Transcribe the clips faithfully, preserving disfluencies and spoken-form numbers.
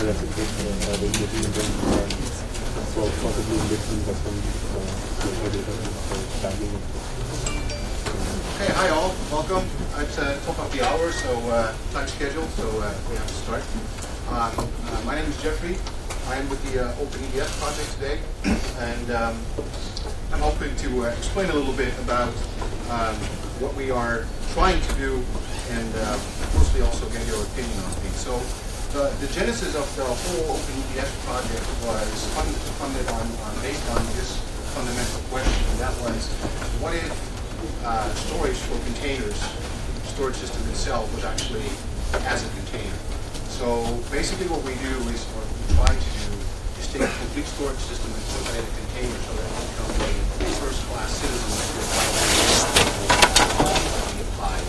recipe uh, the utility and so possibly in between but some uh, data for tagging. Okay, hi all, welcome. It's uh, top of the hour, so uh, time schedule, so uh, we have to start. Um, uh, my name is Jeffrey. I am with the uh, OpenEDF project today, and um, I'm hoping to uh, explain a little bit about um, what we are trying to do, and uh, mostly also get your opinion on things. So the, the genesis of the whole OpenEDF project was fund, funded on, on based on this fundamental question, and that was, what if uh, storage for containers, storage system itself, was actually as a container? So basically what we do is, or we try to do, is take a complete storage system and put it in a container so that it becomes a first-class citizen that you're applied.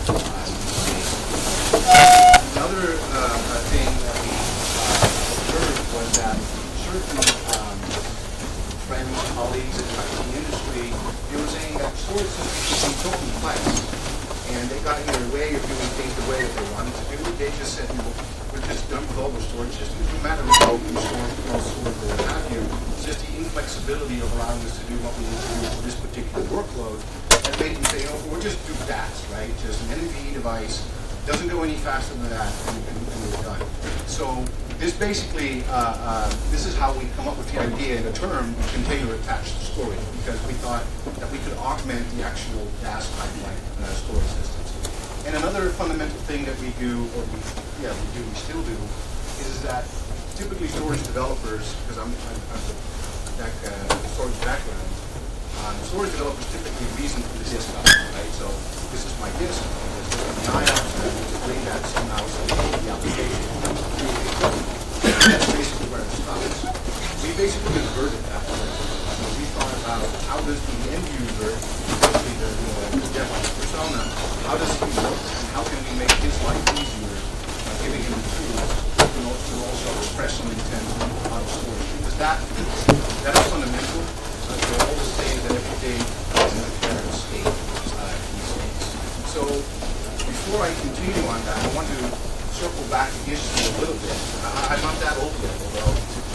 Another uh, thing that we uh, observed was that certain um, friends, colleagues in the industry, they were saying that storage systems became so complex and they got in their way of doing things the way that they wanted to do. They just said, well, we're just done with all the storage systems. No matter how open source, closed source, or what have you, it's just the inflexibility of allowing us to do what we need to do for this particular workload that made them say, oh, we'll just do that, right? Just an N V device, doesn't go any faster than that, and, and, and we're done. So this basically, uh, uh, this is how we come up with the idea and the term container attached storage, because we thought that we could augment the actual gas pipeline uh, storage systems. And another fundamental thing that we do, or we, yeah, we do, we still do, is that typically storage developers, because I'm, I'm, I'm a back, uh, storage background, um, storage developers typically reason for the disk out, right? So this is my disk, this is the I O S, and we bring that somehow to the application. That's basically where it stops. We basically converted that. So we thought about how does the end user, especially the, the, the DevOps persona, how does he work, and how can we make his life easier by giving him the tools to also express some intent on storage? Because that, that is fundamental uh, to all the things that everything is in a current state uh, these days. So before I continue on that, I want to circle back the issue a little bit. I, I'm not that old yet, although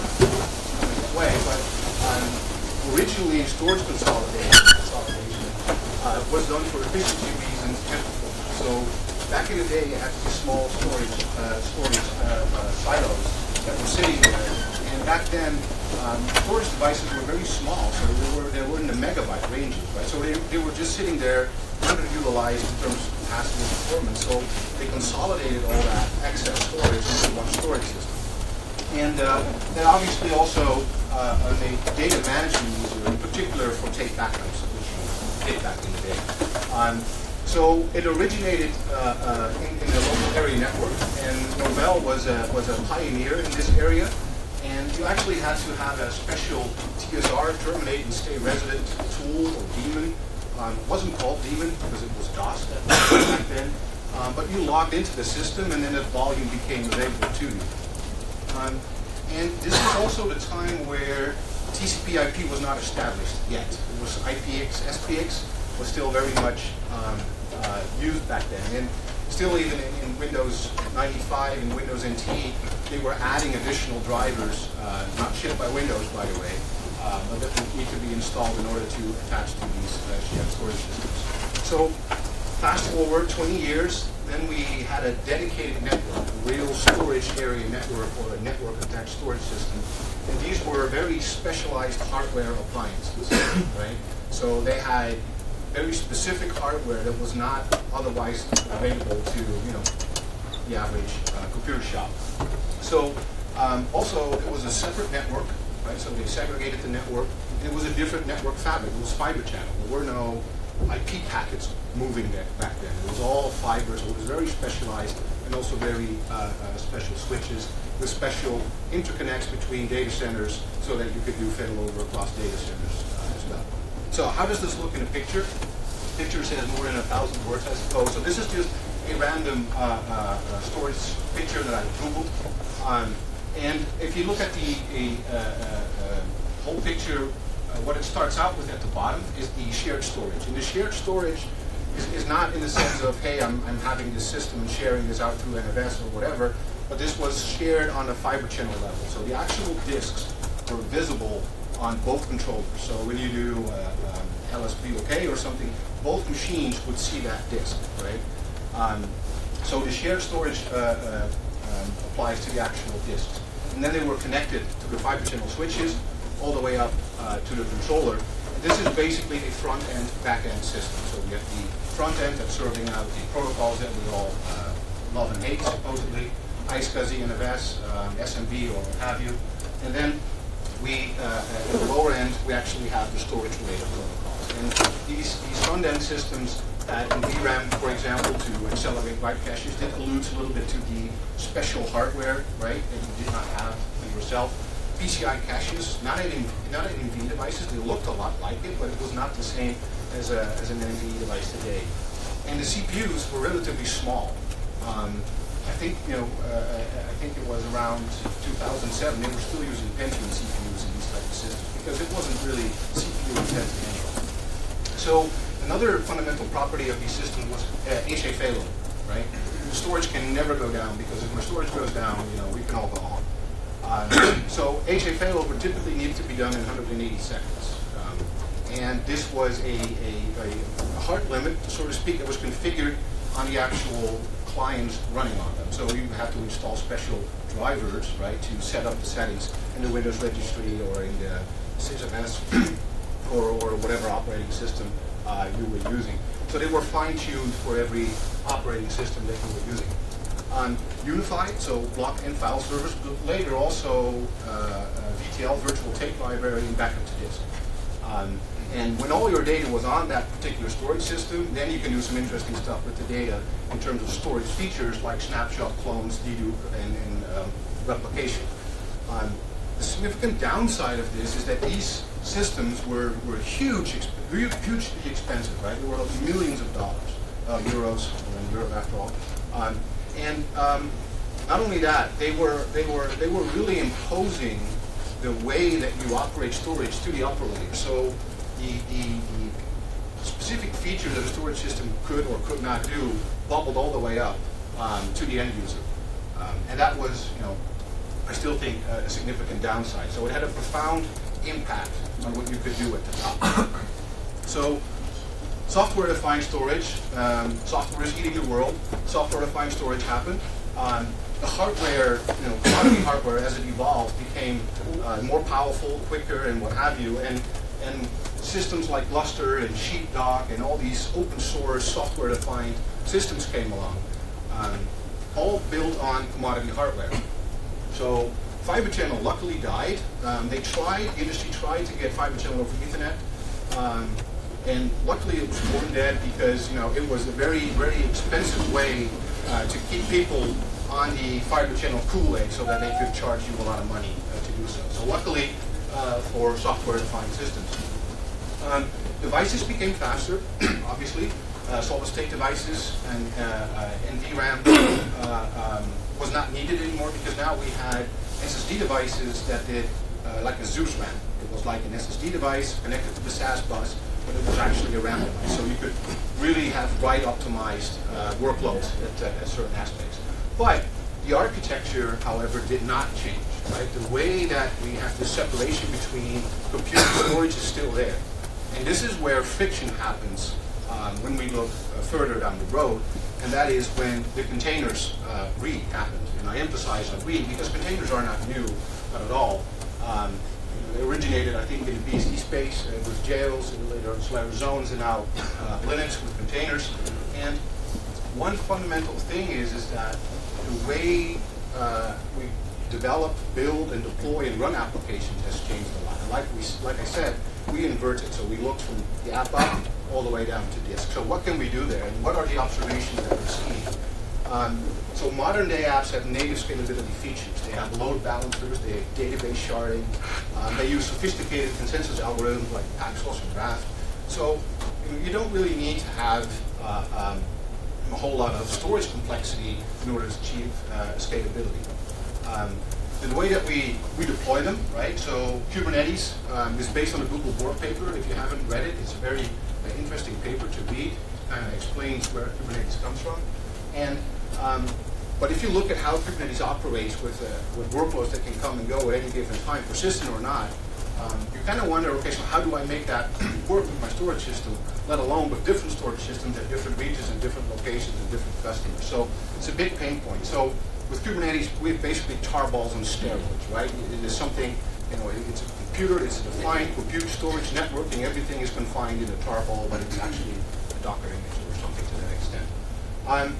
coming that way, but um, originally storage consolidation, consolidation uh, was done for efficiency reasons. So back in the day, you had these small storage uh, storage uh, uh, silos that were sitting there, and back then um, storage devices were very small, so they were they were in the megabyte ranges, right? So they they were just sitting there, underutilized in terms of capacity and performance. So they consolidated all that excess storage into one storage system, and uh, they obviously also uh, made data management easier, in particular for tape backups, which you did back in the day. Um, So it originated uh, uh, in, in the local area network, and Novell was a, was a pioneer in this area. And you actually had to have a special T S R, terminate and stay resident tool, or daemon. Um, it wasn't called daemon because it was DOS back then, um, but you logged into the system, and then the volume became available to you. Um, and this was also the time where T C P I P was not established yet. It was I P X, S P X was still very much um, uh, used back then. And still even in, in Windows ninety-five and Windows N T, they were adding additional drivers, uh, not shipped by Windows, by the way, uh, but that need to be installed in order to attach to these uh, shared storage systems. So fast forward twenty years, then we had a dedicated network, a real storage area network, or a network attached storage system. And these were very specialized hardware appliances, right? So they had very specific hardware that was not otherwise available to, you know, the average uh, computer shop. So um, also it was a separate network, right? So they segregated the network. It was a different network fabric. It was fiber channel. There were no I P packets moving there back then. It was all fiber, so it was very specialized, and also very uh, uh, special switches with special interconnects between data centers so that you could do failover across data centers uh, as well. So how does this look in a picture? The picture says more than a thousand words, I suppose. So this is just a random uh, uh, storage picture that I Googled. Um, and if you look at the a, uh, uh, whole picture, uh, what it starts out with at the bottom is the shared storage. In the shared storage, is, is not in the sense of, hey, I'm, I'm having this system and sharing this out through N F S or whatever, but this was shared on a fiber channel level. So the actual disks were visible on both controllers. So when you do uh, um, L S B O K or something, both machines would see that disk, right? Um, so the shared storage uh, uh, um, applies to the actual disks. And then they were connected to the fiber channel switches all the way up uh, to the controller. And this is basically a front-end, back-end system. So we have the front end that's serving out the protocols that we all uh, love and hate, supposedly, I S C S I, N F S, um, S M B, or what have you. And then we, uh, at the lower end, we actually have the storage-related protocols. And these, these front-end systems uh, in V RAM, for example, to accelerate write caches, did allude a little bit to the special hardware, right, that you did not have yourself. P C I caches, not in, not in N V devices, they looked a lot like it, but it was not the same as, a, as an N V device today. And the C P Us were relatively small. Um, I think, you know, uh, I think it was around two thousand seven, they were still using Pentium C P Us in these types of systems because it wasn't really C P U intensive anyway. So another fundamental property of these systems was uh, H A failover, right? The storage can never go down because if my storage goes down, you know, we can all go home. Uh, so H A failover typically needed to be done in one hundred eighty seconds. Um, and this was a, a, a hard limit, so to speak, that was configured on the actual clients running on them. So you have to install special drivers, right, to set up the settings in the Windows registry or in the SysMS or, or whatever operating system uh, you were using. So they were fine-tuned for every operating system that you were using. On Unified, so block and file servers, but later also uh, uh, V T L, virtual tape library, and backup to disk. Um, and when all your data was on that particular storage system, then you can do some interesting stuff with the data in terms of storage features like snapshot, clones, dedupe, and, and um, replication. Um, the significant downside of this is that these systems were, were huge, hugely expensive, right? They were millions of dollars, uh, euros, and euro after all. Um, And um, not only that, they were they were they were really imposing the way that you operate storage to the operator. So the, the, the specific features that a storage system could or could not do bubbled all the way up um, to the end user, um, and that was, you know, I still think uh, a significant downside. So it had a profound impact on what you could do at the top. So. Software-defined storage, um, software is eating the world. Software-defined storage happened. Um, the hardware, you know, commodity hardware, as it evolved, became uh, more powerful, quicker, and what have you. And and systems like Gluster and Sheepdog and all these open-source software-defined systems came along, um, all built on commodity hardware. So Fibre Channel luckily died. Um, they tried, the industry tried to get Fibre Channel over Ethernet. Um, And luckily it was born dead because, you know, it was a very, very expensive way uh, to keep people on the Fibre Channel Kool-Aid so that they could charge you a lot of money uh, to do so. So luckily uh, for software-defined systems. Um, devices became faster, obviously. Uh, solid-state devices and, uh, uh, and V RAM uh, um, was not needed anymore because now we had S S D devices that did uh, like a Zeus RAM. It was like an S S D device connected to the S A S bus, but it was actually a RAM device. So you could really have write-optimized uh, workloads at, uh, at certain aspects. But the architecture, however, did not change. Right? The way that we have the separation between compute and storage is still there. And this is where friction happens um, when we look uh, further down the road, and that is when the containers uh, read happened. And I emphasize on read because containers are not new, not at all. Um, They originated, I think, in the B S D space uh, with jails, and later on Solaris zones, and now uh, Linux with containers. And one fundamental thing is, is that the way uh, we develop, build, and deploy and run applications has changed a lot. And like we, like I said, we inverted. So we looked from the app up all the way down to disk. So what can we do there, and what are the observations that we're seeing? Um, so modern day apps have native scalability features. They have load balancers, they have database sharding, um, they use sophisticated consensus algorithms like Paxos and Raft. So you don't really need to have uh, um, a whole lot of storage complexity in order to achieve uh, scalability. Um, the way that we, we deploy them, right? So Kubernetes um, is based on a Google board paper. If you haven't read it, it's a very uh, interesting paper to read. kind of explains where Kubernetes comes from. And um, but if you look at how Kubernetes operates with uh, with workloads that can come and go at any given time, persistent or not, um, you kind of wonder, okay, so how do I make that work with my storage system, let alone with different storage systems at different regions and different locations and different customers? So it's a big pain point. So with Kubernetes, we have basically tarballs on steroids, right? It is something, you know, it's a computer, it's a defined compute, storage, networking, everything is confined in a tarball, but it's actually a Docker image or something to that extent. Um,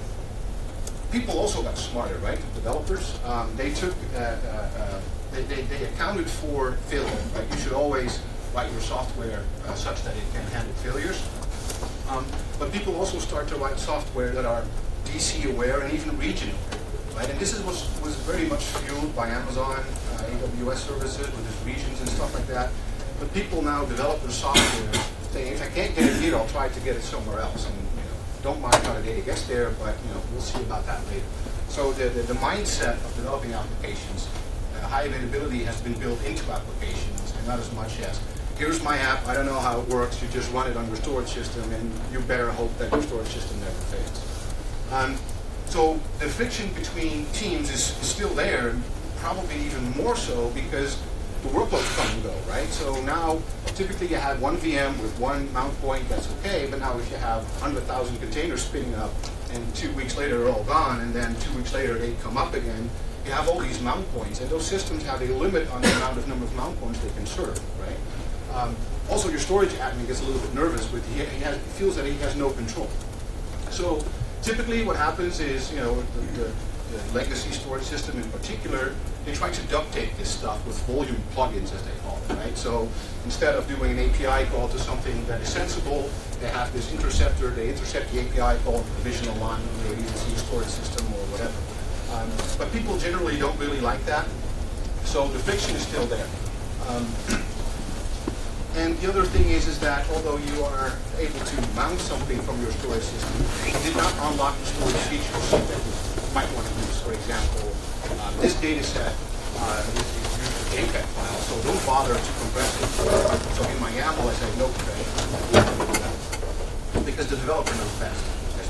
people also got smarter, right? Developers, um, they took, uh, uh, uh, they, they, they accounted for failure, right? You should always write your software uh, such that it can handle failures. Um, but people also start to write software that are D C aware and even region aware, right? And this is was, was very much fueled by Amazon, uh, A W S services with its regions and stuff like that. But people now develop their software saying, if I can't get it here, I'll try to get it somewhere else. And you know, don't mind how the data gets there, but you know, we'll see about that later. So the, the, the mindset of developing applications, uh, high availability has been built into applications, and not as much as, here's my app, I don't know how it works, you just run it on your storage system, and you better hope that your storage system never fails. Um, so the friction between teams is, is still there, probably even more so because the workloads come and go, right? So now, typically you have one V M with one mount point, that's okay, but now if you have one hundred thousand containers spinning up, and two weeks later they're all gone, and then two weeks later they come up again, you have all these mount points, and those systems have a limit on the amount of number of mount points they can serve, right? Um, also, your storage admin gets a little bit nervous with he, he, has, he feels that he has no control. So typically, what happens is, you know, the, the, the legacy storage system in particular, they try to duct tape this stuff with volume plugins, as they call it, right? So instead of doing an A P I call to something that is sensible, they have this interceptor. They intercept the A P I call, provision a line, maybe it's a storage system or whatever. Um, but people generally don't really like that, so the friction is still there. Um, And the other thing is, is that although you are able to mount something from your storage system, it did not unlock the storage features that you might want to use. For example, uh, this data set uh, is used as a JPEG file, so don't bother to compress it. So in my YAML, I say no compression, because the developer knows best.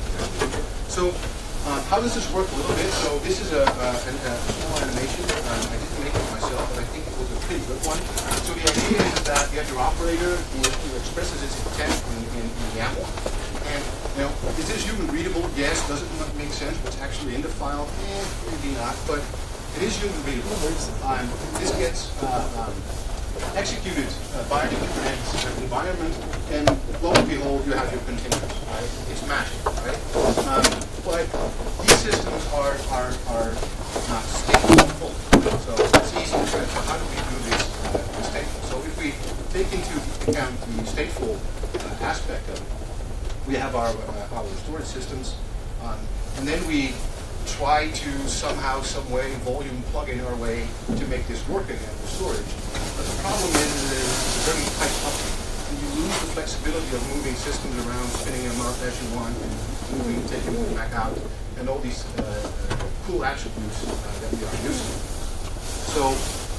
So uh, how does this work a little bit? So this is a, a, a small animation. Um, I didn't make it myself, but I think it was a pretty good one. So the idea is that you have your operator who, who expresses its intent in, in, in YAML. And, you know, is this human readable? Yes. Does it not make sense what's actually in the file? Eh, maybe not, but it is human readable. Um, this gets uh, um, executed uh, by the Kubernetes environment, and lo and behold, you have your containers, right? It's magic, right? Um, but these systems are, are, are not stateful. So it's easy to say, so how do we do this uh, stateful? So if we take into account the stateful uh, aspect of it, we have our, uh, our storage systems, um, and then we try to somehow, some way, volume plug in our way to make this work again with storage. But the problem is, is it's a very tight update. And you lose the flexibility of moving systems around, spinning them up as you want, and moving, taking them back out, and all these uh, uh, cool attributes uh, that we are used to. So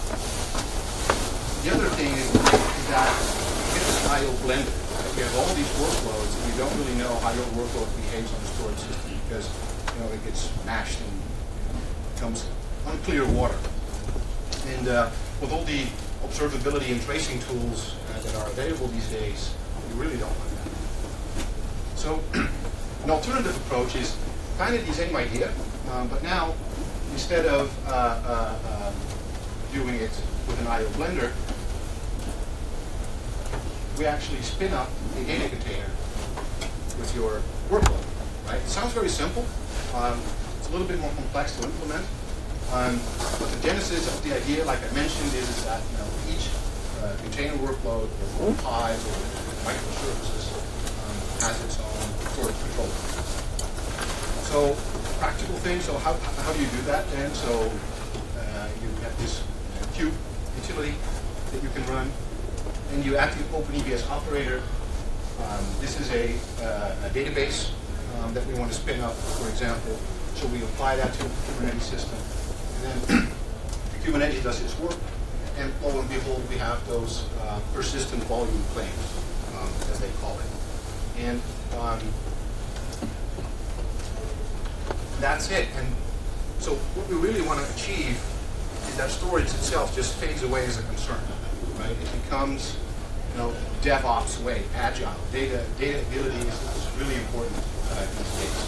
the other thing is, is that you get this I O blender. Right? You have all these workloads, and you don't really know how your workload behaves on the storage system because you know it gets mashed and you know, becomes unclear water. And uh, with all the observability and tracing tools uh, that are available these days, you really don't want that. So an alternative approach is kind of the same idea, um, but now instead of uh, uh, um, doing it with an I O blender, we actually spin up a data container with your workload. Right? It sounds very simple. Um, it's a little bit more complex to implement. Um, but the genesis of the idea, like I mentioned, is, is that you know each uh, container workload or hive or microservices um, has its own storage controller. So practical things. So how how do you do that then? So uh, you have this Kube utility that you can run, and you add the OpenEBS operator. Um, this is a, uh, a database um, that we want to spin up, for example. So we apply that to the Kubernetes system. And then the Kubernetes does its work, and lo and behold, we have those uh, persistent volume claims, um, as they call it. And um, that's it. And so what we really want to achieve is that storage itself just fades away as a concern, right? It becomes, you know, DevOps way, agile. Data, data ability is, is really important uh, these days,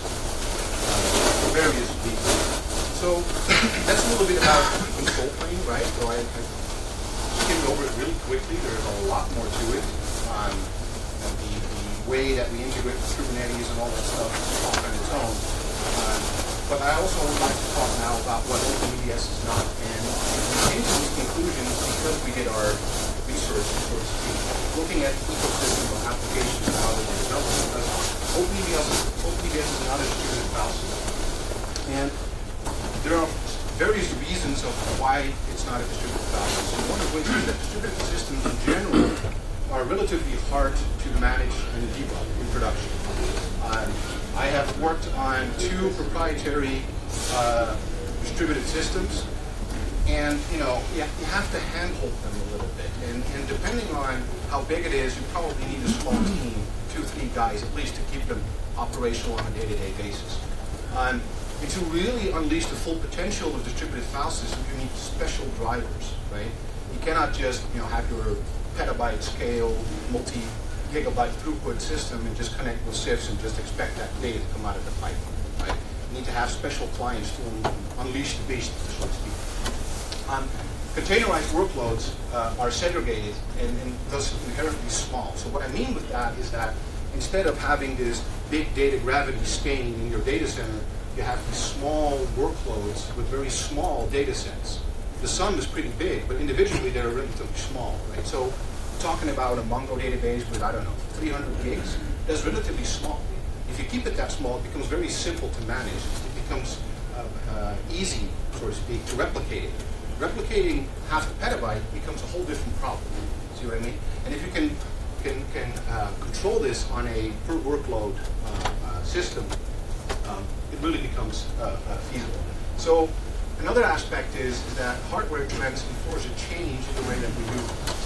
uh, for various reasons. So that's a little bit about control plane, right? So I, I skimmed over it really quickly. There's a lot more to it. Um, the, the way that we integrate with Kubernetes and all that stuff is all on its own. Um, but I also would like to talk now about what OpenEBS is not. And we came to these conclusions because we did our research, so to speak, looking at the ecosystem of applications and how they were developed. Because OpenEBS, OpenEBS is not a distributed file system. And there are various reasons of why it's not a distributed file system. One of which is that distributed systems in general are relatively hard to manage and debug in production. Um, I have worked on two proprietary uh, distributed systems, and you know you have to handhold them a little bit. And, and depending on how big it is, you probably need a small team, two, three guys at least, to keep them operational on a day-to-day basis. Um, and to really unleash the full potential of distributed file systems, you need special drivers, right? You cannot just you know have your petabyte scale, multi-gigabyte throughput system and just connect with C I Fs and just expect that data to come out of the pipeline, right? You need to have special clients to un unleash the beast, so to speak. Um, containerized workloads uh, are segregated and, and thus inherently small. So what I mean with that is that instead of having this big data gravity stain in your data center, you have these small workloads with very small data sets. The sum is pretty big, but individually they're relatively small, right? So talking about a Mongo database with, I don't know, three hundred gigs, that's relatively small. If you keep it that small, it becomes very simple to manage. It becomes uh, uh, easy, so to speak, to replicate it. Replicating half a petabyte becomes a whole different problem. See what I mean? And if you can can, can uh, control this on a per workload uh, uh, system, um, it really becomes uh, uh, feasible. So another aspect is, is that hardware trends enforce a change in the way that we do.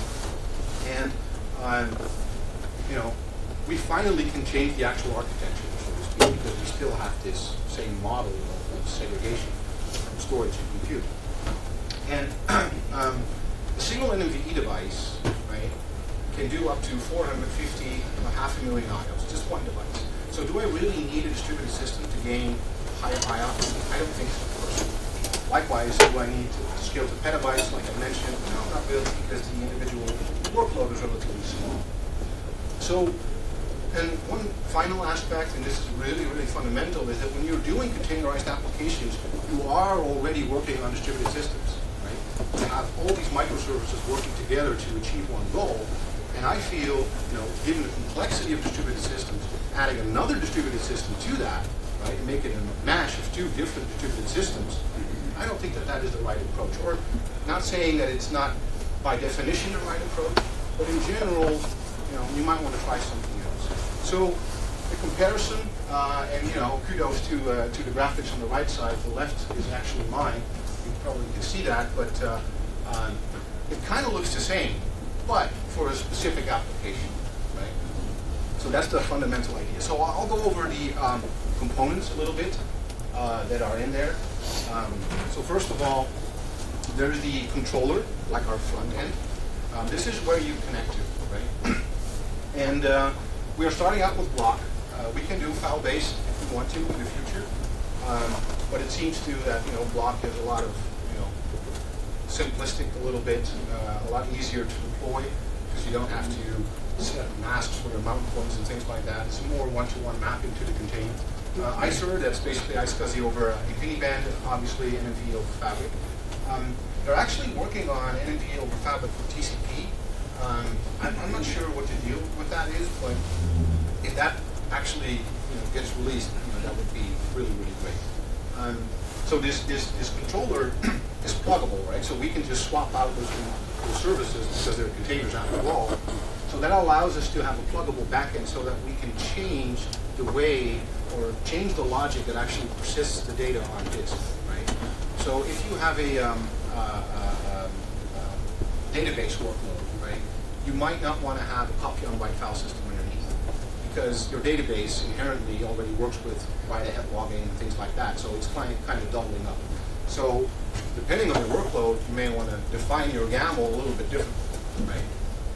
And um, you know, we finally can change the actual architecture, so to speak, because we still have this same model of, of segregation from storage and compute. And um, a single N V M E device, right, can do up to four hundred fifty, you know, half a million I O S, just one device. So do I really need a distributed system to gain higher I O S? I don't think so, personally. Likewise, do I need to scale to petabytes, like I mentioned? No, not really, because the individual workload is relatively small. So, and one final aspect, and this is really, really fundamental, is that when you're doing containerized applications, you are already working on distributed systems, right? You have all these microservices working together to achieve one goal, and I feel, you know, given the complexity of distributed systems, adding another distributed system to that, right, and make it a mash of two different distributed systems, I don't think that that is the right approach. Or not saying that it's not by definition the right approach, but in general, you know, you might want to try something else. So the comparison, uh, and you know, kudos to uh, to the graphics on the right side. The left is actually mine. You probably can see that, but uh, um, it kind of looks the same, but for a specific application, right? So that's the fundamental idea. So I'll, I'll go over the um, components a little bit uh, that are in there. Um, so first of all, there's the controller, like our front end. Um, this is where you connect to, right? And uh, we are starting out with block. Uh, we can do file-based if we want to in the future, um, but it seems to that you know block is a lot of you know simplistic a little bit, uh, a lot easier to deploy because you don't have to set masks for your mount points and things like that. It's more one-to-one mapping to the container. Uh, I S R, that's basically iSCSI over InfiniBand, obviously N M V over Fabric. Um, they're actually working on N M V over Fabric for T C P. Um, I'm, I'm not sure what the deal with that is, but if that actually you know, gets released, you know, that would be really, really great. Um, so this, this, this controller is pluggable, right? So we can just swap out those, those services because they're containers after all. So that allows us to have a pluggable backend so that we can change the way or change the logic that actually persists the data on disk, right? So if you have a um, uh, uh, uh, database workload, right, you might not want to have a copy on write file system underneath because your database inherently already works with write-ahead logging and things like that, so it's kind of, kind of doubling up. So depending on your workload, you may want to define your YAML a little bit differently, right?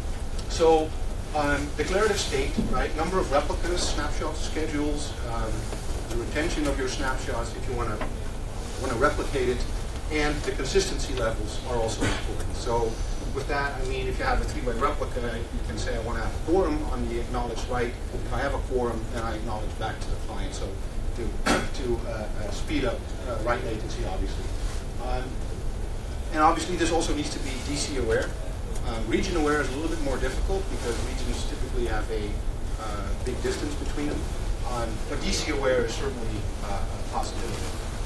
So um, declarative state, right? Number of replicas, snapshots, schedules, um, the retention of your snapshots if you want to want to replicate it, and the consistency levels are also important. So with that, I mean, if you have a three-way replica, you can say I want to have a quorum on the acknowledged write. If I have a quorum, then I acknowledge back to the client. So to to uh, uh, speed up uh, write latency, obviously. Um, and obviously, this also needs to be D C aware. Um, region aware is a little bit more difficult because regions typically have a uh, big distance between them. Um, but D C aware is certainly uh, a possibility.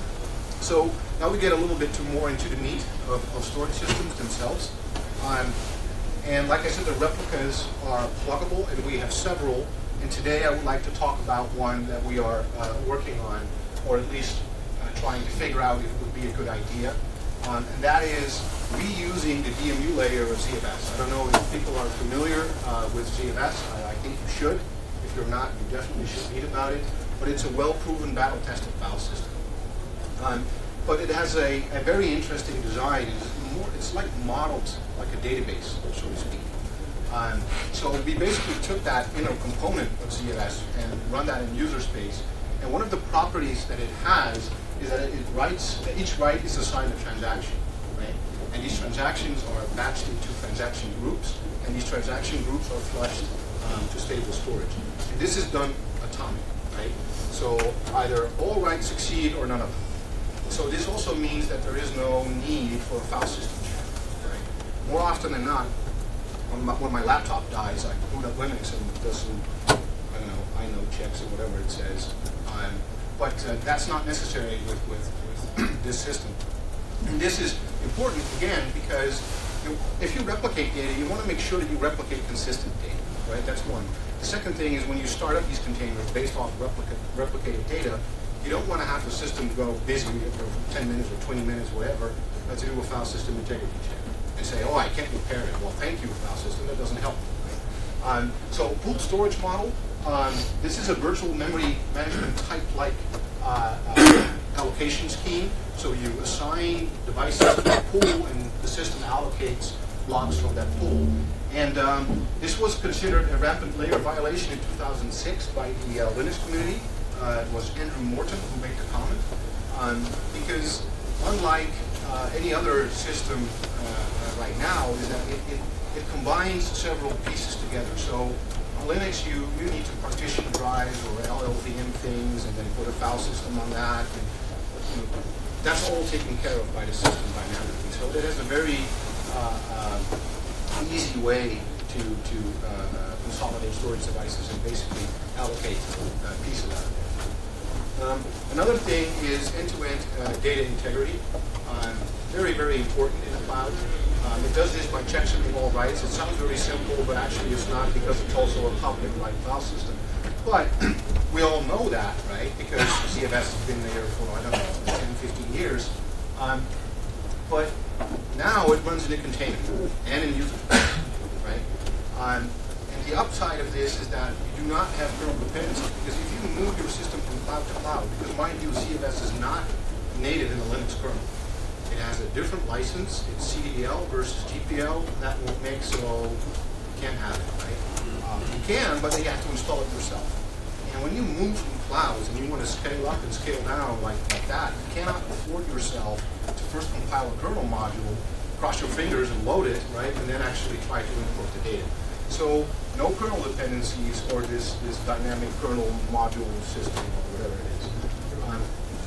So now we get a little bit to more into the meat of, of storage systems themselves. Um, and like I said, the replicas are pluggable, and we have several. And today I would like to talk about one that we are uh, working on, or at least uh, trying to figure out if it would be a good idea. Um, and that is reusing the D M U layer of Z F S. I don't know if people are familiar uh, with Z F S. I, I think you should. If you're not, you definitely should read about it. But it's a well-proven, battle-tested file system. Um, but it has a, a very interesting design. It's, more, it's like modeled like a database, so to speak. Um, so we basically took that inner component of Z F S and run that in user space. And one of the properties that it has is that it writes, each write is assigned a transaction, right? And these transactions are batched into transaction groups, and these transaction groups are flushed um, to stable storage. And this is done atomic, right? So either all writes succeed or none of them. So this also means that there is no need for a file system check, right? More often than not, when my, when my laptop dies, I boot up Linux and it does some, I don't know, I know checks or whatever it says. Um, but uh, that's not necessary with, with, with this system. And this is important, again, because you, if you replicate data, you want to make sure that you replicate consistent data, right? That's one. The second thing is when you start up these containers based off replica, replicated data, you don't want to have the system go busy for ten minutes or twenty minutes, whatever, uh, to do a file system integrity check. And say, oh, I can't repair it. Well, thank you, file system. That doesn't help. Right? Um, so pooled storage model. Um, this is a virtual memory management type-like uh, uh, allocation scheme. So you assign devices to a pool, and the system allocates blocks from that pool. And um, this was considered a rampant layer violation in two thousand six by the uh, Linux community. Uh, it was Andrew Morton who made the comment. Um, because unlike uh, any other system uh, right now, is that it, it, it combines several pieces together. So on Linux, you, you need to partition drives or L L V M things, and then put a file system on that. And, you know, that's all taken care of by the system dynamically. So it has a very uh, uh, easy way to, to uh, consolidate storage devices and basically allocate uh, pieces out of it. Um, another thing is end-to-end uh, data integrity. Um, very, very important in the cloud. Um, it does this by checksuming all writes. It sounds very simple, but actually it's not, because it's also a public write file system. But we all know that, right? Because Z F S has been there for, I don't know, ten, fifteen years. Um, but now it runs in a container and in user space, right? Um, and the upside of this is that you do not have kernel dependency, because if you move your system from cloud to cloud, because mind you, Z F S is not native in the Linux kernel. It has a different license. It's C D L versus G P L. That won't make so you can't have it, right? Um, you can, but you have to install it yourself. And when you move from clouds and you want to scale up and scale down like, like that, you cannot afford yourself to first compile a kernel module, cross your fingers and load it, right, and then actually try to import the data. So no kernel dependencies or this, this dynamic kernel module system or whatever it is. Um,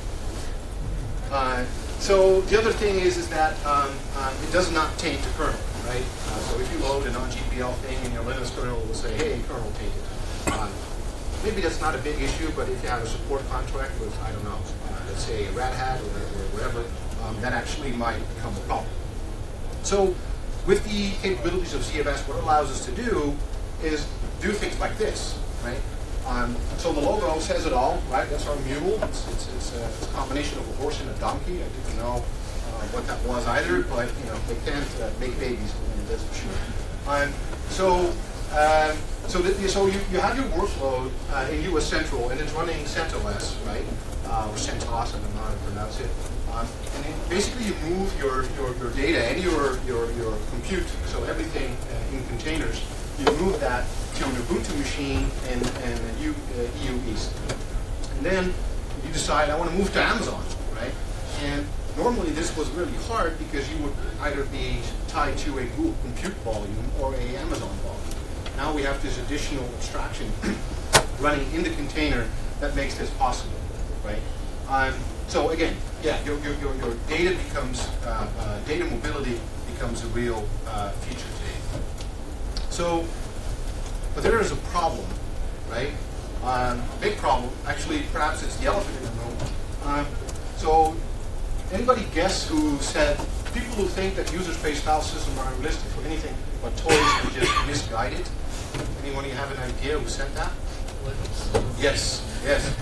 uh, so the other thing is, is that um, um, it does not taint the kernel, right? Uh, so if you load a non-G P L thing in your Linux kernel, it will say, hey, kernel tainted. Um, maybe that's not a big issue, but if you have a support contract with, I don't know, uh, let's say Red Hat or, or whatever, um, that actually might become a problem. So with the capabilities of Z F S, what it allows us to do is do things like this, right? Um, so the logo says it all, right? That's our mule. It's, it's, it's, a, it's a combination of a horse and a donkey. I didn't know uh, what that was either, but you know they can't uh, make babies, that's for sure. Um, so Um, so that, so you, you have your workload uh, in U S Central, and it's running CentOS, right? Uh, or CentOS, I don't know how to pronounce it. Um, and then basically you move your, your, your data and your, your, your compute, so everything uh, in containers, you move that to an Ubuntu machine and, and U, uh, E U East. And then you decide, I want to move to Amazon, right? And normally this was really hard because you would either be tied to a Google Compute volume or a Amazon volume. Now we have this additional abstraction running in the container that makes this possible, right? Um, so again, yeah, your, your, your, your data becomes, uh, uh, data mobility becomes a real uh, feature today. So, but there is a problem, right? Um, big problem, actually perhaps it's the elephant in the room. Um, so, anybody guess who said, people who think that user-space file systems are unrealistic for anything but toys are just misguided? Anyone have an idea who said that? Yes, yes.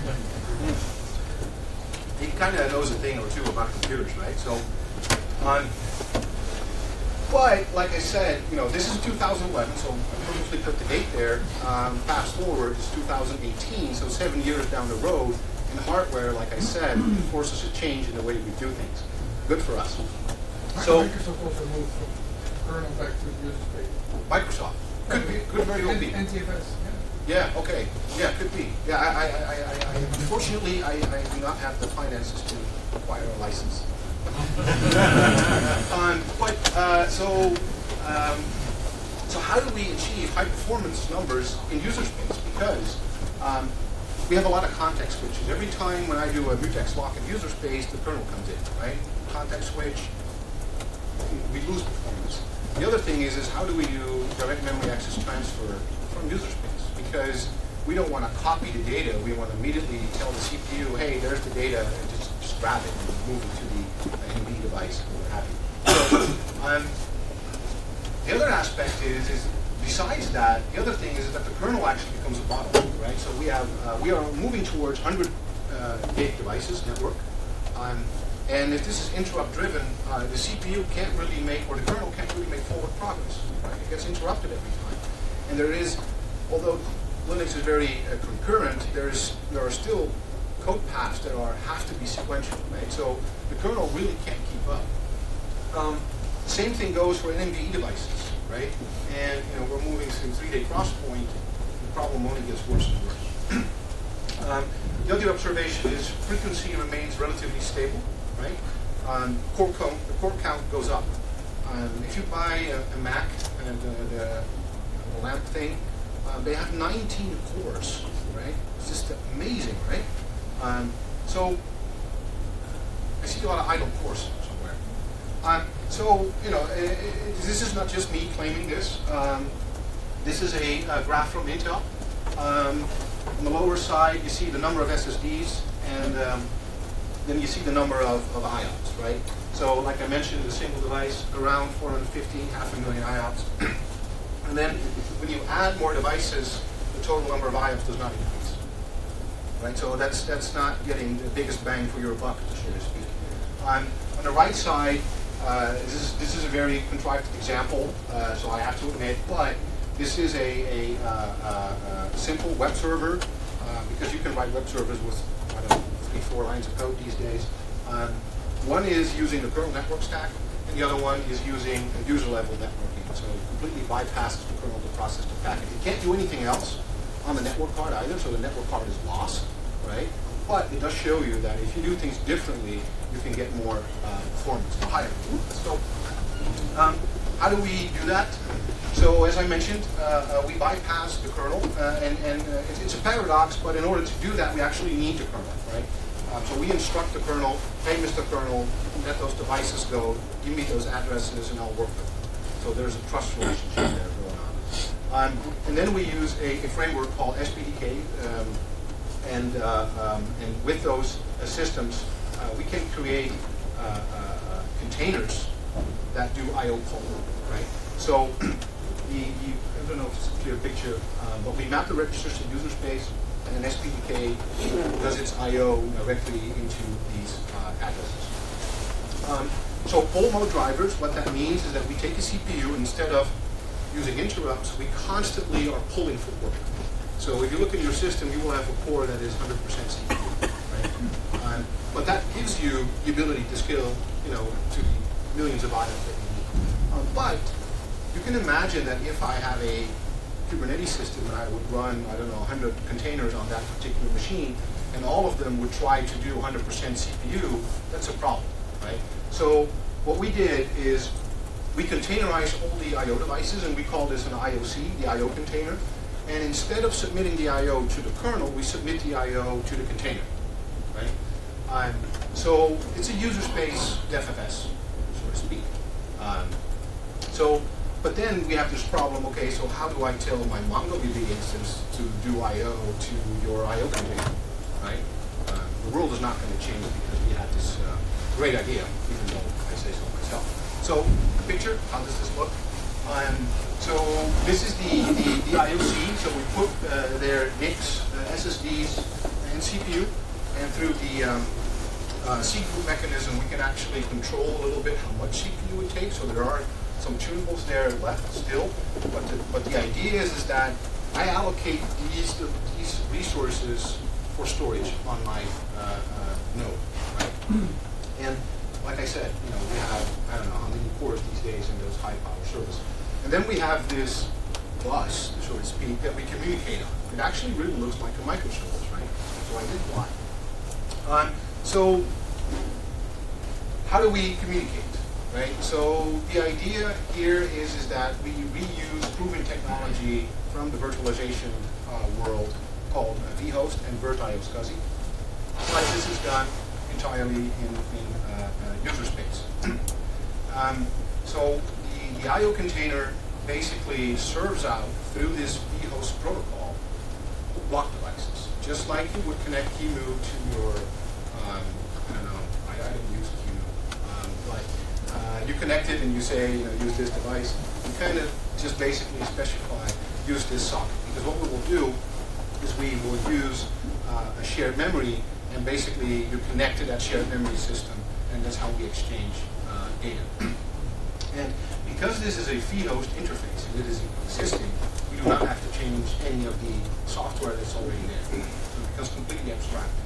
He kind of knows a thing or two about computers, right? So, um, but like I said, you know, this is two thousand eleven, so I purposely put the date there. Um, fast forward, it's two thousand eighteen, so seven years down the road, and hardware, like I said, forces a change in the way we do things. Good for us. So, Microsoft also moved from kernel back to user space. Microsoft could be, could very well be. N T F S, yeah. Yeah, okay. Yeah, could be. Yeah, I, I, I, I, I unfortunately, I, I do not have the finances to acquire a license. um, but, uh, so, um, so how do we achieve high performance numbers in user space? Because um, we have a lot of context switches. Every time when I do a mutex lock in user space, the kernel comes in, right? Context switch, we lose performance. The other thing is, is how do we do direct memory access transfer from user space? Because we don't want to copy the data. We want to immediately tell the C P U, hey, there's the data, and just, just grab it and move it to the uh, N V device or what have you. So, um, the other aspect is, is besides that, the other thing is that the kernel actually becomes a bottleneck, right? So we have, uh, we are moving towards one hundred uh, gig devices network. Um, and if this is interrupt driven, uh, the C P U can't really make, or the kernel can't really make forward progress, right? It gets interrupted every time. And there is, although Linux is very uh, concurrent, there's, there are still code paths that are, have to be sequential, right? So the kernel really can't keep up. Um, same thing goes for N V M e devices, right? And you know, we're moving through three-day crosspoint, the problem only gets worse and worse. um, the other observation is frequency remains relatively stable, right? Um, core count, the core count goes up. Um, if you buy a, a Mac and uh, the, the lamp thing, uh, they have nineteen cores, right? It's just amazing, right? Um, so I see a lot of idle cores somewhere. Um, so you know, it, it, this is not just me claiming this. Um, this is a, a graph from Intel. Um, on the lower side, you see the number of S S Ds, and um, then you see the number of, of I O Ps, right? So, like I mentioned, a single device around four hundred fifty, half a million I O Ps. And then, when you add more devices, the total number of I O Ps does not increase, right? So that's that's not getting the biggest bang for your buck, so to speak. Um, on the right side, uh, this is this is a very contrived example, uh, so I have to admit, but this is a, a uh, uh, simple web server, uh, because you can write web servers with, I don't know, three, four lines of code these days. Um, one is using the kernel network stack, and the other one is using user-level networking. So it completely bypasses the kernel to process the packet. It can't do anything else on the network card either, so the network card is lost, right? But it does show you that if you do things differently, you can get more uh, performance, higher. So um, how do we do that? So as I mentioned, uh, uh, we bypass the kernel, uh, and, and uh, it's, it's a paradox, but in order to do that, we actually need the kernel, right? Um, so we instruct the kernel, hey, Mister Kernel, let those devices go, give me those addresses, and I'll work with them. So there's a trust relationship there going on. Um, and then we use a, a framework called S P D K, um, and, uh, um, and with those uh, systems, uh, we can create uh, uh, containers that do I O polling, right? So the, the, I don't know if it's a clear picture, uh, but we map the registers to user space, and an S P D K does its I O directly into these uh, addresses. Um, so poll mode drivers, what that means is that we take a C P U, instead of using interrupts, we constantly are pulling for work. So if you look at your system, you will have a core that is one hundred percent C P U, right? Um, but that gives you the ability to scale, you know, to the millions of items that you need. Um, but you can imagine that if I have a Kubernetes system and I would run, I don't know, one hundred containers on that particular machine, and all of them would try to do one hundred percent C P U, that's a problem, right? So what we did is we containerized all the I O devices, and we call this an I O C, the I O container. And instead of submitting the I O to the kernel, we submit the I O to the container, right? Um, so it's a user space D F F S, so to speak. Um, so, but then we have this problem, okay, so how do I tell my MongoDB instance to do I O to your I O container, right? Uh, the world is not going to change because we had this uh, great idea, even though I say so myself. So, the picture, how does this look? Um, so this is the, the, the I O C, so we put uh, their N I Cs, uh, S S Ds, and C P U, and through the um, uh, C group mechanism, we can actually control a little bit how much C P U it takes, so there are some tunables there left still, but the, but the idea is, is that I allocate these, these resources for storage on my uh, uh, node, right? And like I said, you know, we have, I don't know how many cores these days in those high power servers. And then we have this bus, so to speak, that we communicate on. It actually really looks like a microservice, right? So I did why. Um, so how do we communicate, right? So the idea here is, is that we reuse proven technology from the virtualization uh, world called uh, vhost and VirtIO SCSI. But this is done entirely in, in uh, uh, user space. um, so the, the I O container basically serves out through this vhost protocol block devices, just like you would connect QEMU to your, um, I don't know, I, I don't use QEMU, um, but uh, you connect it and you say, you know, use this device. You kind of just basically specify, use this socket, because what we will do is we will use uh, a shared memory, and basically you connect to that shared memory system, and that's how we exchange uh, data. And because this is a vhost interface, and it is existing, we do not have to change any of the software that's already there. So it becomes completely abstracted.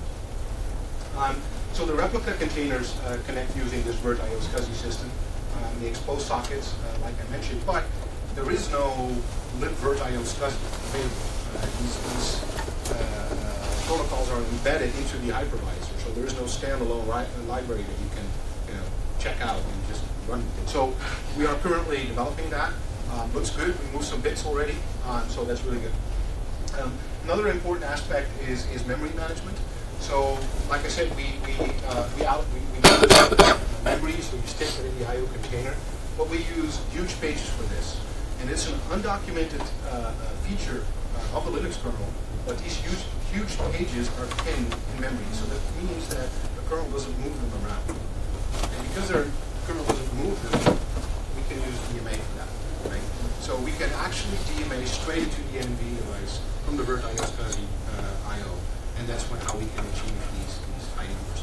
Um, so the replica containers uh, connect using this VirtIO SCSI system. Um, the exposed sockets, uh, like I mentioned, but there is no libVirtIO SCSI available. Uh, these, these uh, protocols are embedded into the hypervisor, so there is no standalone library that you can, you know, check out and just run with it. So we are currently developing that. Um, looks good. We moved some bits already, um, so that's really good. Um, another important aspect is, is memory management. So, like I said, we we uh, we, out, we, we manage memory, so you stick it in the I O container. But we use huge pages for this, and it's an undocumented uh, uh, feature uh, of the Linux kernel. But these huge huge pages are pinned in memory, so that means that the kernel doesn't move them around. And because the kernel doesn't move them, we can use D M A for that, right? So we can actually D M A straight into the N V device from the VirtIO SCSI uh, I O, and that's when, how we can achieve these, these high numbers.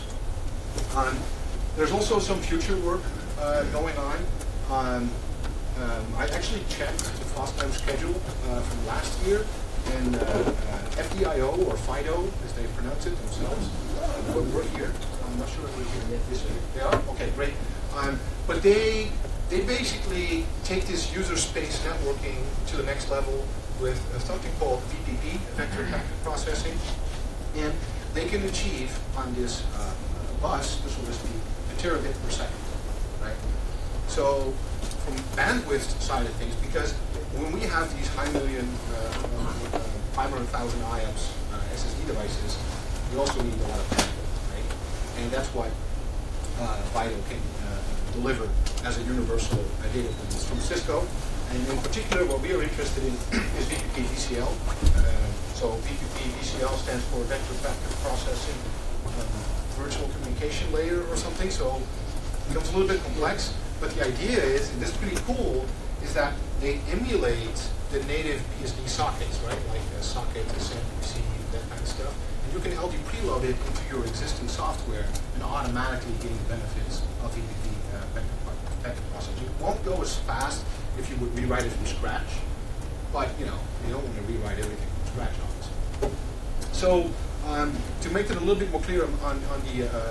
Um, there's also some future work uh, going on. Um, um, I actually checked the FOSDEM schedule uh, from last year, and uh, uh, F D I O, or FIDO, as they pronounce it themselves, uh, we're here. I'm not sure if we're here this year. They are? Okay, great. Um, but they they basically take this user space networking to the next level with uh, something called V P P, vector packet processing, and they can achieve on this uh, bus, this will just be a terabit per second, right? So from bandwidth side of things, because when we have these high million, uh, uh, five hundred thousand I O P S uh, S S D devices, we also need a lot of bandwidth, right? And that's what uh, FIDO can uh, deliver as a universal uh, data plane from Cisco. And in particular, what we are interested in is V P P V C L. Uh, so V P P V C L stands for Vector Packet Processing um, Virtual Communication Layer or something. So it becomes a little bit complex. But the idea is, and this is pretty cool, is that they emulate the native P S D sockets, right? Like a socket, a send, receive, that kind of stuff. And you can L D preload it into your existing software and automatically gain the benefits of V P P uh, packet processing. It won't go as fast if you would rewrite it from scratch. But, you know, you don't want to rewrite everything from scratch, obviously. So, um, to make it a little bit more clear on, on the, uh, uh,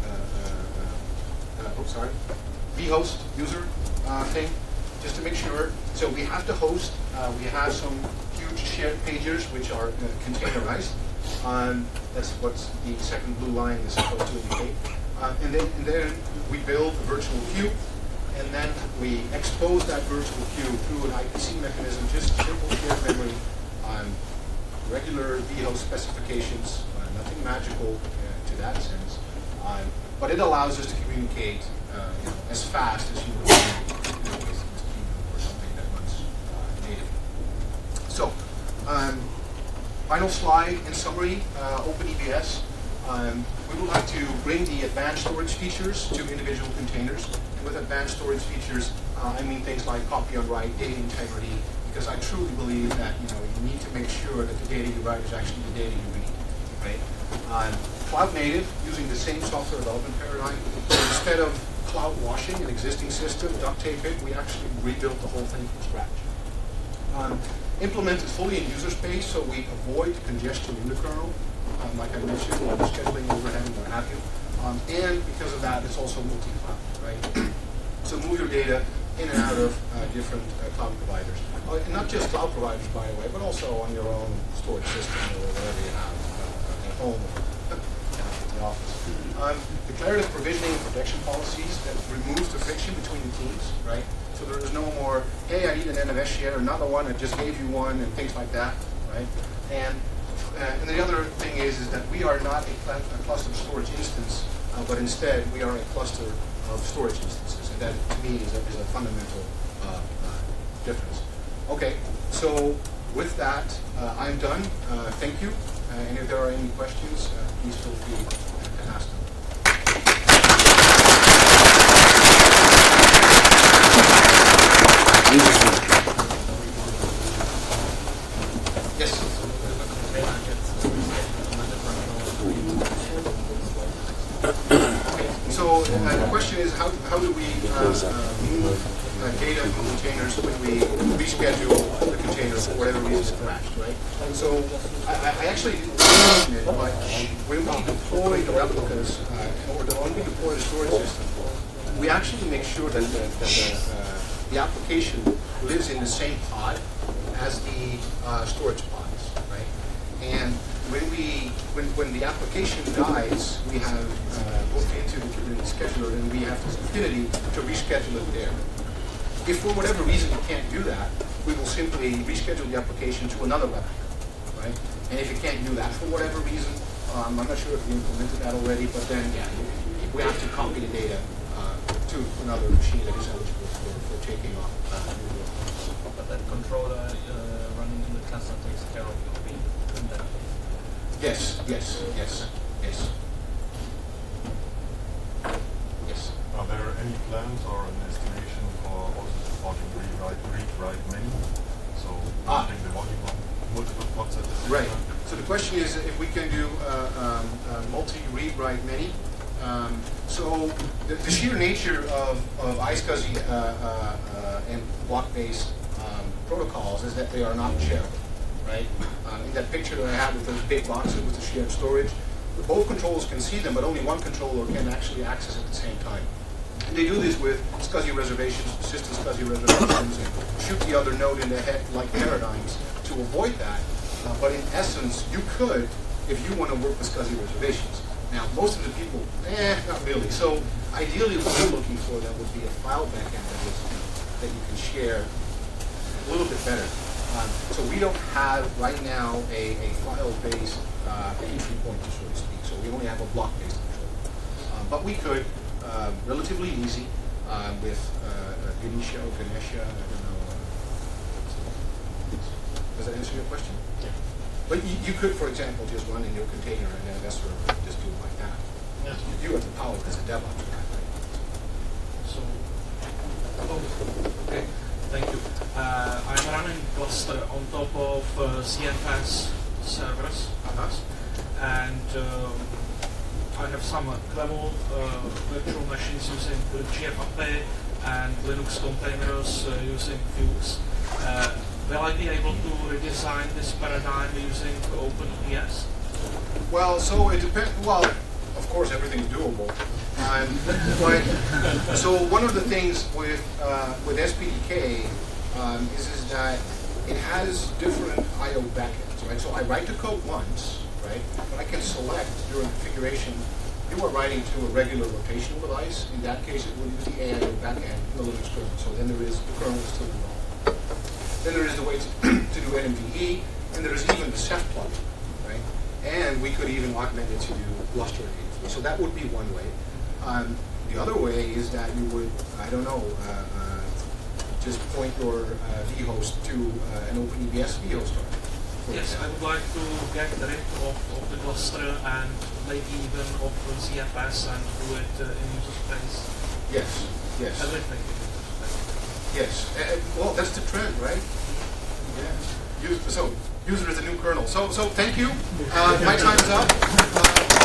uh, uh, uh, oh, sorry, vhost user uh, thing, just to make sure. So we have to host, uh, we have some huge shared pagers which are uh, containerized. Um, that's what's the second blue line is supposed to indicate. Uh, and, then, and then we build a virtual queue, and then we expose that virtual queue through an I P C mechanism, just simple shared memory, um, regular vhost specifications, uh, nothing magical uh, to that sense. Um, but it allows us to communicate uh, you know, as fast as you would you know, with or something that runs uh, native. So, um, final slide in summary, uh, OpenEBS. Um, we would like to bring the advanced storage features to individual containers. And with advanced storage features, uh, I mean things like copy on write, data integrity, because I truly believe that you know you need to make sure that the data you write is actually the data you read, right? Um, cloud native, using the same software development paradigm. So instead of cloud washing an existing system, duct tape it, we actually rebuilt the whole thing from scratch. Um, implemented fully in user space, so we avoid congestion in the kernel. Um, like I mentioned, you know, scheduling overhead and what have you. Um, and because of that, it's also multi-cloud, right? So move your data in and out of uh, different uh, cloud providers. Uh, and not just cloud providers, by the way, but also on your own storage system or whatever you have uh, at home or in the office. Um, declarative provisioning and protection policies that removes the friction between the teams, right? So there is no more, hey, I need an N F S share, another one, I just gave you one, and things like that, right? And Uh, and the other thing is, is that we are not a, cl a cluster storage instance, uh, but instead we are a cluster of storage instances. And that, to me, is a, is a fundamental uh, uh, difference. Okay, so with that, uh, I'm done. Uh, thank you. Uh, and if there are any questions, uh, please feel free to ask them. Yes. So uh, the question is, how, how do we uh, uh, move uh, data from containers when we reschedule the containers for whatever reason it crashed, right? So I, I actually didn't mention it, but when we deploy the replicas, uh, or the, when we deploy the storage system, we actually make sure that the, that the, uh, the application lives in the same pod as the uh, storage pods, right? And when we, when, when the application dies, we have uh, booked into the Kubernetes scheduler, and we have this affinity to reschedule it there. If for whatever reason you can't do that, we will simply reschedule the application to another replica, right? And if you can't do that for whatever reason, um, I'm not sure if you implemented that already, but then yeah, we have to copy the data uh, to another machine that is eligible for, for taking off. Uh, but that controller uh, running in the cluster takes care of your being that. Yes, yes, yes, yes. Yes. Are there any plans or an estimation for also supporting read-write, read-write many? So Ah. using the volume of multiple plots at the same Right. time? So the question is if we can do uh, um, uh, multi-read-write-many. Um, so the, the sheer nature of, of iSCSI uh, uh, uh, and block-based um, protocols is that they are not shareable, right? Um, in that picture that I have with those big boxes with the shared storage, both controllers can see them, but only one controller can actually access at the same time. And they do this with SCSI reservations, persistent SCSI reservations, and shoot the other node in the head like paradigms to avoid that. Uh, but in essence, you could if you want to work with SCSI reservations. Now, most of the people, eh, not really. So ideally, what we're looking for that would be a file backend that, is, that you can share a little bit better. Um, so we don't have right now a, a file-based uh, entry pointer, so to speak. So we only have a block-based control. Uh, but we could, uh, relatively easy, uh, with uh, Ganesha or Ganesha, I don't know. Uh, does that answer your question? Yeah. But you, you could, for example, just run in your container and then that's sort of just do it like that. Yeah. You have the power as a DevOps guy, right? So, oh, okay, thank you. Uh, I'm running cluster on top of uh, C F S servers, Uh-huh. and um, I have some uh, Qemu uh, virtual machines using uh, G F A P I and Linux containers uh, using Fuse. Uh, will I be able to redesign this paradigm using OpenEBS? Well, so it depends. Well, of course, everything's doable. Um, but so one of the things with uh, with S P D K um, is is that it has different I O backends, right? So I write the code once, right? But I can select during configuration. You are writing to a regular rotational device. In that case, it will use the A I O backend in the Linux kernel. So then there is the kernel is still involved. Then there is the way to, to do N M V E, and there is even the Ceph plugin, right? And we could even augment it to do Lustre N A V. So that would be one way. Um, the other way is that you would, I don't know, uh, uh, just point your uh, vhost to uh, an OpenEBS vhost. Yes, I would like to get rid of, of the cluster and maybe even of Z F S and do it uh, in user space. Yes, yes. Everything in user space. Yes. Uh, well, that's the trend, right? Yeah. Use, so, user is a new kernel. So, so thank you. Uh, my time is up. Uh,